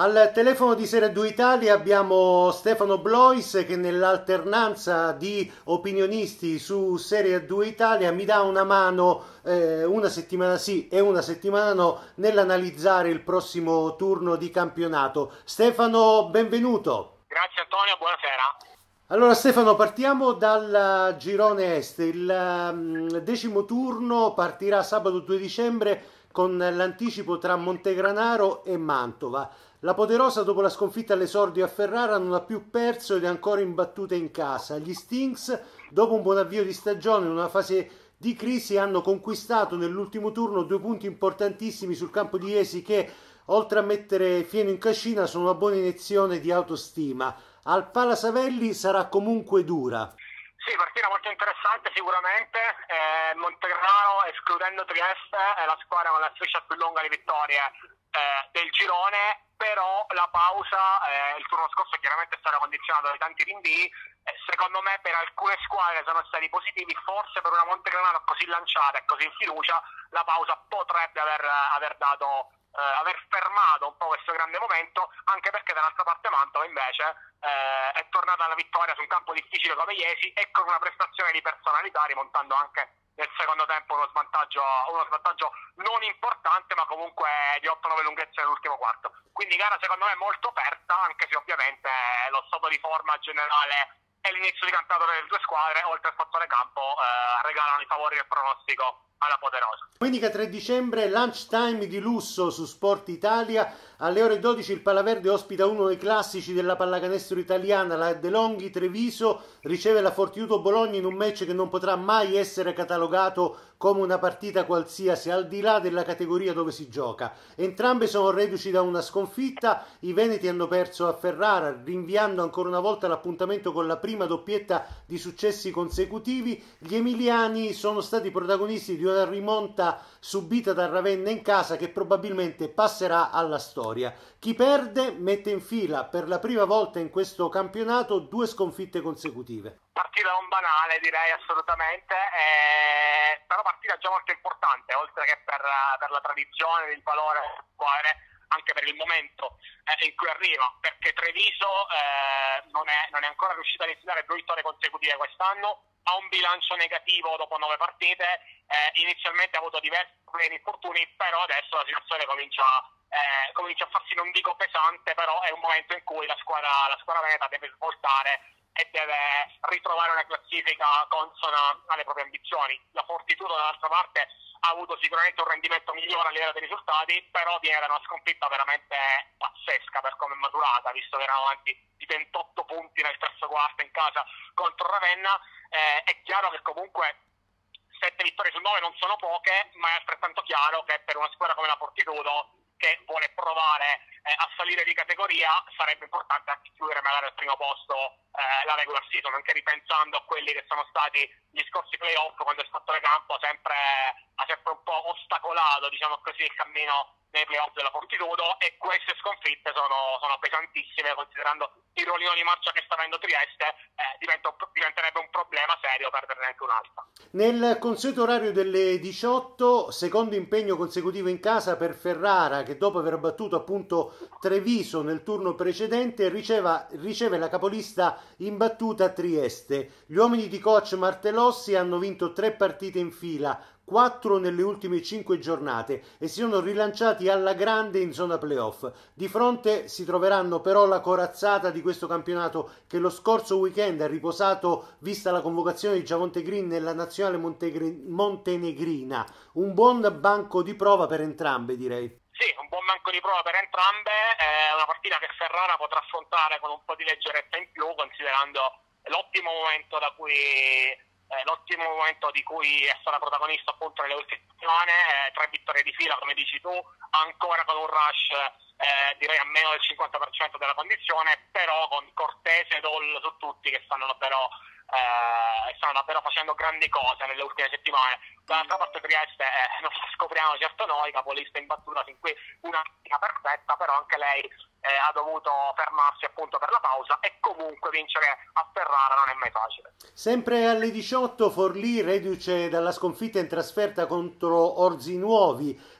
Al telefono di Serie 2 Italia abbiamo Stefano Blois che nell'alternanza di opinionisti su Serie 2 Italia mi dà una mano una settimana sì e una settimana no nell'analizzare il prossimo turno di campionato. Stefano, benvenuto. Grazie Antonio, buonasera. Allora Stefano, partiamo dal girone est. Il decimo turno partirà sabato 2 dicembre con l'anticipo tra Montegranaro e Mantova. La Poderosa, dopo la sconfitta all'esordio a Ferrara, non ha più perso ed è ancora imbattuta in casa. Gli Stinks, dopo un buon avvio di stagione in una fase di crisi, hanno conquistato nell'ultimo turno 2 punti importantissimi sul campo di Esi che, oltre a mettere fieno in cascina, sono una buona iniezione di autostima. Al Palasavelli sarà comunque dura. Sì, partita molto interessante sicuramente. Montegranaro, escludendo Trieste, è la squadra con la striscia più lunga di vittorie del girone, però la pausa, il turno scorso chiaramente è stata condizionata da tanti rinvii. Secondo me per alcune squadre sono stati positivi, forse per una Montegranaro così lanciata e così in fiducia la pausa potrebbe aver fermato un po' questo grande momento, anche perché dall'altra parte Mantova invece è tornata alla vittoria su un campo difficile come Iesi e con una prestazione di personalità, rimontando anche nel secondo tempo uno svantaggio non importante, ma comunque di 8-9 lunghezze nell'ultimo quarto. Quindi gara secondo me molto aperta, anche se ovviamente lo stato di forma generale e l'inizio di campionato delle due squadre, oltre al fattore campo, regalano i favori del pronostico alla Poderosa. Domenica 3 dicembre, lunchtime di lusso su Sport Italia. Alle ore 12 il Palaverde ospita uno dei classici della pallacanestro italiana, la De Longhi Treviso riceve la Fortitudo Bologna in un match che non potrà mai essere catalogato come una partita qualsiasi, al di là della categoria dove si gioca. Entrambe sono reduci da una sconfitta, i veneti hanno perso a Ferrara, rinviando ancora una volta l'appuntamento con la prima doppietta di successi consecutivi. Gli emiliani sono stati protagonisti di una rimonta subita da Ravenna in casa che probabilmente passerà alla storia. Chi perde mette in fila per la prima volta in questo campionato 2 sconfitte consecutive. Partita non banale, direi assolutamente, però partita già molto importante, oltre che per la tradizione, il valore delle squadre, anche per il momento in cui arriva, perché Treviso non è ancora riuscita a realizzare 2 vittorie consecutive quest'anno, ha un bilancio negativo dopo 9 partite, inizialmente ha avuto diversi infortuni, però adesso la situazione comincia a farsi, non dico pesante, però è un momento in cui la squadra veneta deve svoltare e deve ritrovare una classifica consona alle proprie ambizioni. La Fortitudo dall'altra parte ha avuto sicuramente un rendimento migliore a livello dei risultati, però viene da una sconfitta veramente pazzesca per come è maturata, visto che erano avanti di 28 punti nel terzo quarto in casa contro Ravenna. È chiaro che comunque 7 vittorie su 9 non sono poche, ma è altrettanto chiaro che per una squadra come la Fortitudo, che vuole provare a salire di categoria, sarebbe importante anche chiudere magari al primo posto la regular season, anche ripensando a quelli che sono stati gli scorsi playoff, quando il fattore campo ha sempre un po' ostacolato, diciamo così, il cammino nei playoff della Fortitudo, e queste sconfitte sono pesantissime, considerando il ruolino di marcia che sta avendo Trieste. Diventerebbe un problema serio perderne anche un'altra. Nel consueto orario delle 18, secondo impegno consecutivo in casa per Ferrara, che dopo aver battuto appunto Treviso nel turno precedente riceve la capolista imbattuta Trieste. Gli uomini di coach Martellossi hanno vinto 3 partite in fila, 4 nelle ultime 5 giornate, e si sono rilanciati alla grande in zona playoff. Di fronte si troveranno però la corazzata di questo campionato, che lo scorso weekend ha riposato vista la convocazione di Giavonte Green nella nazionale montenegrina. Un buon banco di prova per entrambe, direi. Sì, un buon banco di prova per entrambe, è una partita che Ferrara potrà affrontare con un po' di leggerezza in più, considerando l'ottimo momento di cui è stata protagonista appunto nelle ultime settimane, 3 vittorie di fila come dici tu, ancora con un rush direi a meno del 50% della condizione, però con Cortese e Doll su tutti che stanno davvero facendo grandi cose nelle ultime settimane. Dall'altra parte Trieste non la scopriamo certo noi, capolista imbattuta fin qui, una perfetta, però anche lei ha dovuto fermarsi appunto per la pausa, e comunque vincere a Ferrara non è mai facile. Sempre alle 18 Forlì, reduce dalla sconfitta in trasferta contro Orzinuovi,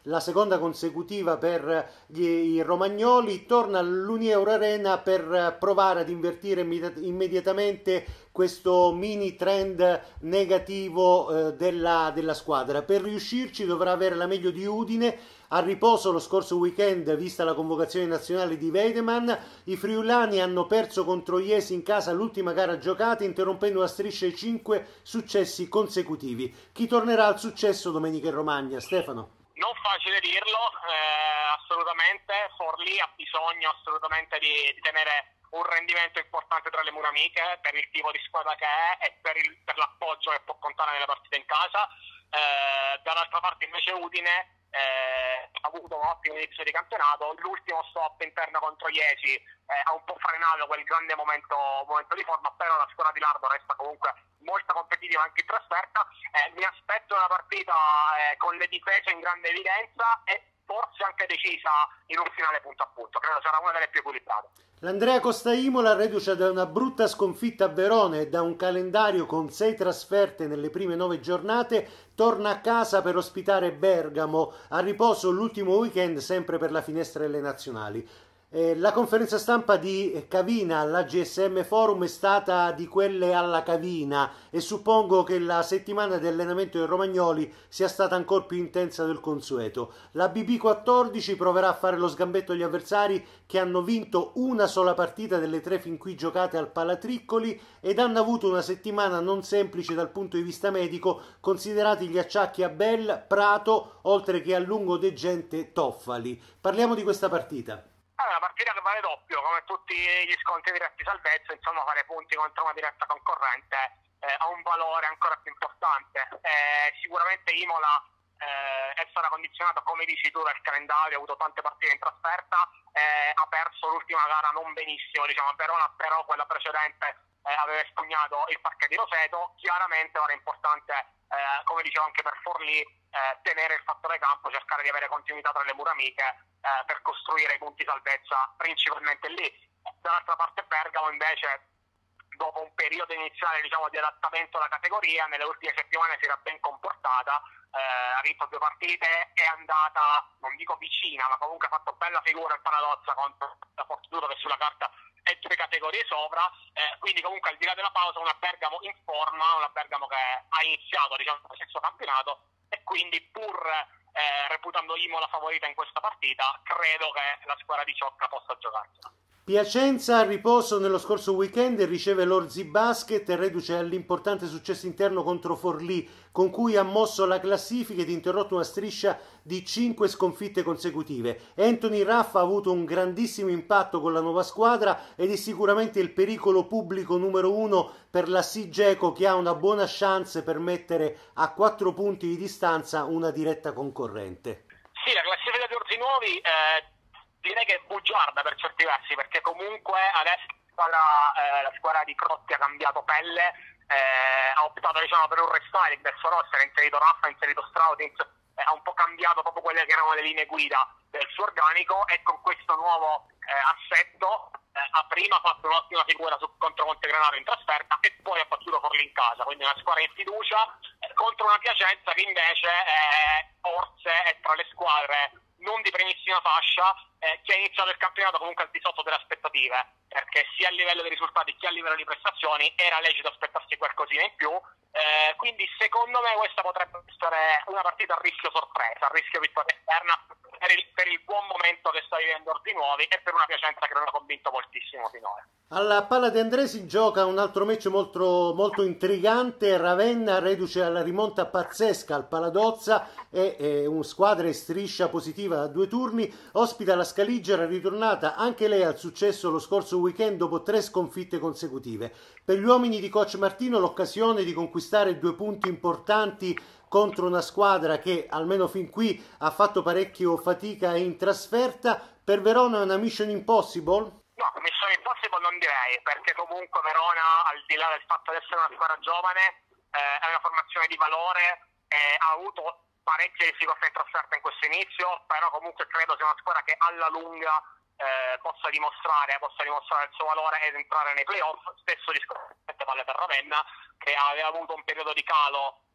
la seconda consecutiva per i romagnoli, torna all'Unieuro Arena per provare ad invertire immediatamente questo mini trend negativo della squadra. Per riuscirci dovrà avere la meglio di Udine. A riposo lo scorso weekend, vista la convocazione nazionale di Weidemann, i friulani hanno perso contro Iesi in casa l'ultima gara giocata, interrompendo una striscia di 5 successi consecutivi. Chi tornerà al successo domenica in Romagna? Stefano? Non facile dirlo, assolutamente. Forlì ha bisogno assolutamente di tenere un rendimento importante tra le mura amiche per il tipo di squadra che è e per l'appoggio che può contare nelle partite in casa. Dall'altra parte invece Udine ha avuto un ottimo inizio di campionato. L'ultimo stop interno contro Iesi ha un po' frenato quel grande momento di forma, però la squadra di Lardo resta comunque molto competitiva anche in trasferta. Mi aspetto una partita con le difese in grande evidenza e forse anche decisa in un finale punto a punto. Credo sarà una delle più equilibrate. L'Andrea Costa Imola, reduce da una brutta sconfitta a Verona e da un calendario con 6 trasferte nelle prime 9 giornate, torna a casa per ospitare Bergamo, a riposo l'ultimo weekend sempre per la finestra delle nazionali. La conferenza stampa di Cavina alla GSM Forum è stata di quelle alla Cavina e suppongo che la settimana di allenamento dei romagnoli sia stata ancora più intensa del consueto. La BB14 proverà a fare lo sgambetto agli avversari che hanno vinto una sola partita delle 3 fin qui giocate al Palatriccoli ed hanno avuto una settimana non semplice dal punto di vista medico, considerati gli acciacchi a Bell, Prato, oltre che a Lungo De Gente Toffali. Parliamo di questa partita. È una partita che vale doppio, come tutti gli scontri diretti salvezza, insomma fare punti contro una diretta concorrente ha un valore ancora più importante. Sicuramente Imola è stata condizionata, come dici tu, dal calendario, ha avuto tante partite in trasferta, ha perso l'ultima gara non benissimo, diciamo, a Verona, però quella precedente aveva espugnato il parquet di Roseto. Chiaramente ora è importante, come dicevo anche per Forlì, tenere il fattore campo, cercare di avere continuità tra le mura amiche per costruire i punti salvezza principalmente lì. Dall'altra parte Bergamo invece, dopo un periodo iniziale, diciamo, di adattamento alla categoria, nelle ultime settimane si era ben comportata, ha vinto 2 partite, è andata, non dico vicina, ma comunque ha fatto bella figura il Paladozza contro la Fortitudo, che sulla carta è 2 categorie sopra, quindi comunque al di là della pausa una Bergamo in forma, una Bergamo che ha iniziato, diciamo, il stesso campionato, e quindi pur reputando Imola favorita in questa partita, credo che la squadra di Ciocca possa giocarsela. Piacenza a riposo nello scorso weekend e riceve l'Orzi Basket, reduce all'importante successo interno contro Forlì, con cui ha mosso la classifica ed interrotto una striscia di 5 sconfitte consecutive. Anthony Raffa ha avuto un grandissimo impatto con la nuova squadra ed è sicuramente il pericolo pubblico numero 1 per la Sigeco, che ha una buona chance per mettere a 4 punti di distanza una diretta concorrente. Sì, la classifica di Orzi Nuovi direi che è bugiarda per certi versi, perché comunque adesso la squadra di Crotti ha cambiato pelle, ha optato, diciamo, per un restyling del suo roster, ha inserito Raffa, ha inserito Strautins, ha un po' cambiato proprio quelle che erano le linee guida del suo organico, e con questo nuovo assetto ha prima fatto un'ottima figura contro Montegranaro in trasferta e poi ha battuto Forlì in casa, quindi una squadra in fiducia contro una Piacenza che invece forse è tra le squadre non di primissima fascia, che ha iniziato il campionato comunque al di sotto delle aspettative, perché sia a livello di risultati che a livello di prestazioni era lecito aspettarsi qualcosina in più, quindi secondo me questa potrebbe essere una partita a rischio sorpresa, a rischio vittoria esterna, per il buon momento che sta vivendo Orzi Nuovi e per una Piacenza che non ha convinto moltissimo finora. Alla Palla De Andresi gioca un altro match molto, molto intrigante. Ravenna, reduce alla rimonta pazzesca al Paladozza e una squadra in striscia positiva da 2 turni, ospita la Scaligera, ritornata anche lei al successo lo scorso weekend dopo 3 sconfitte consecutive. Per gli uomini di coach Martino l'occasione di conquistare 2 punti importanti contro una squadra che almeno fin qui ha fatto parecchio fatica in trasferta. Per Verona è una mission impossible? No, Mission Impossible non direi, perché comunque Verona, al di là del fatto di essere una squadra giovane, è una formazione di valore, ha avuto parecchie difficoltà in trasferta in questo inizio, però comunque credo sia una squadra che alla lunga possa dimostrare il suo valore ed entrare nei playoff. Stesso discorso vale per Ravenna, che aveva avuto un periodo di calo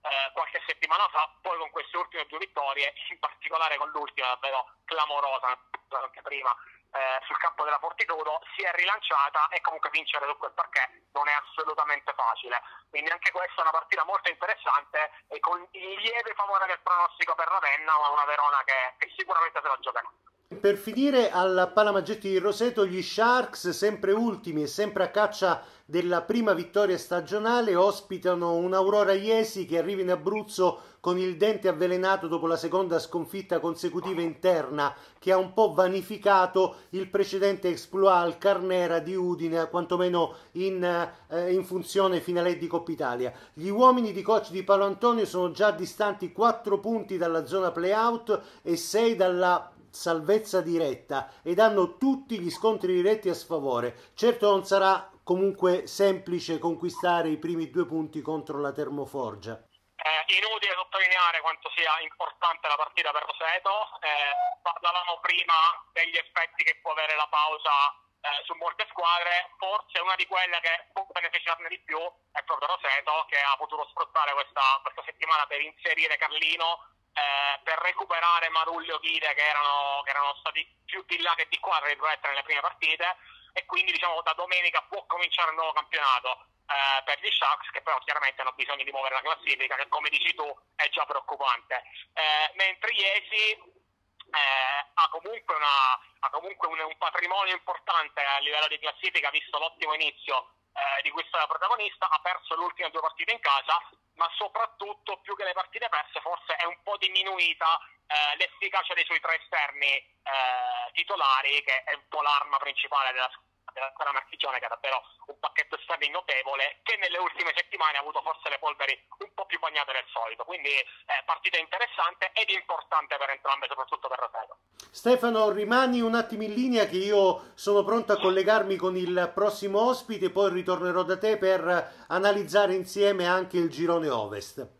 qualche settimana fa, poi con queste ultime 2 vittorie, in particolare con l'ultima davvero clamorosa, anche prima, sul campo della Fortitudo, si è rilanciata, e comunque vincere su quel parquet non è assolutamente facile, quindi anche questa è una partita molto interessante e con il lieve favore del pronostico per Ravenna, ma una Verona che sicuramente se la giocherà. Per finire, al Palamaggetti di Roseto, gli Sharks, sempre ultimi e sempre a caccia della prima vittoria stagionale, ospitano un Aurora Iesi che arriva in Abruzzo con il dente avvelenato dopo la seconda sconfitta consecutiva interna, che ha un po' vanificato il precedente exploit al Carnera di Udine, quantomeno in funzione finale di Coppa Italia. Gli uomini di coach di Paolo Antonio sono già distanti 4 punti dalla zona play-out e 6 dalla salvezza diretta, ed hanno tutti gli scontri diretti a sfavore. Certo non sarà comunque semplice conquistare i primi 2 punti contro la Termoforgia. Inutile sottolineare quanto sia importante la partita per Roseto. Parlavamo prima degli effetti che può avere la pausa su molte squadre. Forse una di quelle che può beneficiarne di più è proprio Roseto, che ha potuto sfruttare questa settimana per inserire Carlino, per recuperare Maruglio, Chide, che erano stati più di là che di qua nelle prime partite, e quindi diciamo da domenica può cominciare il nuovo campionato per gli Sharks, che però chiaramente hanno bisogno di muovere la classifica, che come dici tu è già preoccupante, mentre Iesi ha comunque un patrimonio importante a livello di classifica, visto l'ottimo inizio di questa protagonista. Ha perso le ultime 2 partite in casa, ma soprattutto, più che le partite perse, forse è un po' diminuita l'efficacia dei suoi 3 esterni titolari, che è un po' l'arma principale della squadra marchigione, che ha davvero un pacchetto esterni notevole, che nelle ultime settimane ha avuto forse le polveri un po' più bagnate del solito. Quindi partita interessante ed importante per entrambe, soprattutto per Roseto. Stefano, rimani un attimo in linea, che io sono pronto a collegarmi con il prossimo ospite, poi ritornerò da te per analizzare insieme anche il girone Ovest.